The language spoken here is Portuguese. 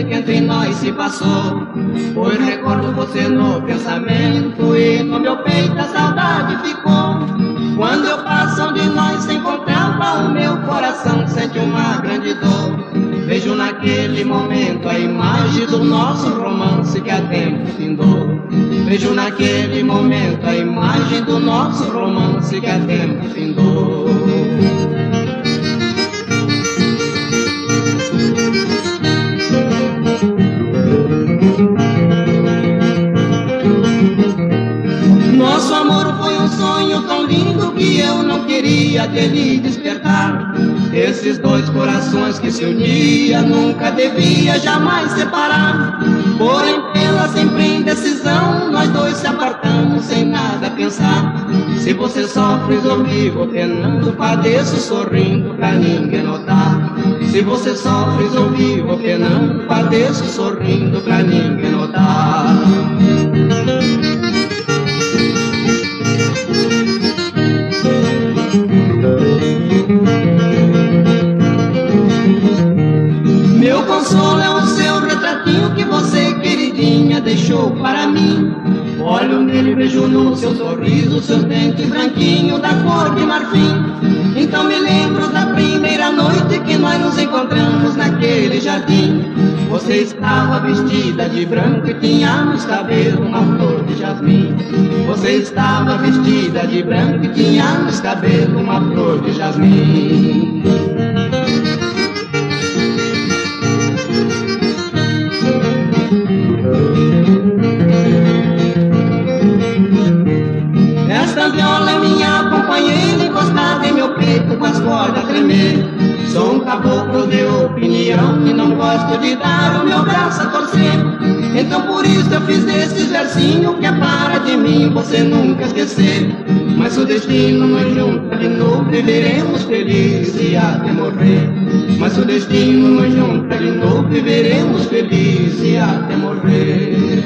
que entre nós se passou. Pois recordo você no pensamento e no meu peito a saudade ficou. Quando eu passo onde nós se encontrava, o meu coração sente uma grande dor. Vejo naquele momento a imagem do nosso romance que há tempo findou. Vejo naquele momento a imagem do nosso romance que há tempo findou. Nosso amor foi um sonho tão lindo que eu não queria dele despertar. Esses dois corações que se uniam nunca devia jamais separar. Porém pela sempre indecisão nós dois se apartamos sem nada pensar. Se você sofre eu vivo penando, padeço sorrindo pra ninguém notar. Se você sofre eu vivo penando, padeço sorrindo pra ninguém notar. Meu consolo é o seu retratinho que você, queridinha, deixou para mim. Olho nele e vejo no seu sorriso seus dentes branquinhos da cor de marfim. Então me lembro da primeira noite que nós nos encontramos naquele jardim. Você estava vestida de branco e tinha nos cabelos uma flor de jasmim. Você estava vestida de branco e tinha nos cabelos uma flor de jasmim. Esta viola é minha companheira encostada em meu peito com as cordas a tremer. Sou um caboclo de opinião e não gosto de dar o meu braço a torcer. Então por isso eu fiz esse versinho que é para de mim você nunca esquecer. Mas o destino nos junta de novo, viveremos felizes e até morrer. Mas o destino nos junta de novo, viveremos felizes e até morrer.